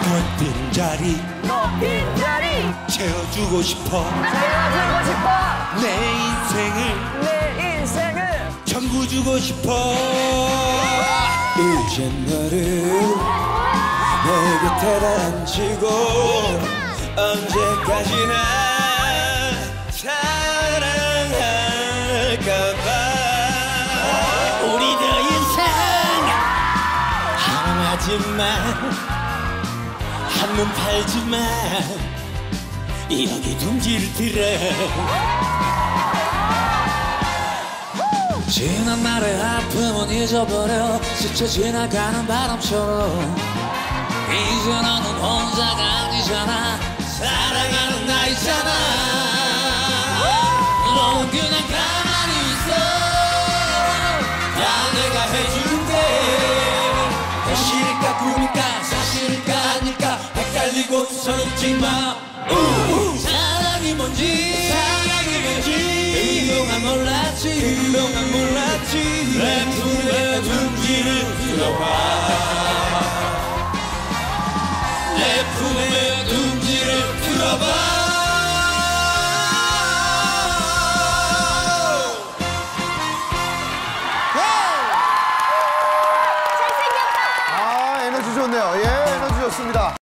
너 빈자리 채워주고 싶어. 내 인생을 전부 주고 싶어. 이제 너를 내 곁에 앉히고 언제까지나 사랑할까봐. 우리들 인생 하나하지만 한눈 팔지만 여기 둥지를 들어. 지난 날의 아픔은 잊어버려 스쳐 지나가는 바람처럼 이제 너는 혼자가 아니잖아. 사랑하는 나 있잖아. 넌 그냥 가만히 있어. 다 내가 해줄게. 현실일까 꿈일까 사실일까 아닐까 헷갈리고 서 있지마. 사랑이 뭔지 그동안 몰랐지 내 품에 둥지를 들어봐. 내 품에 둥지를 들어봐. 잘생겼다. 아, 에너지 좋네요. 예, 에너지 좋습니다.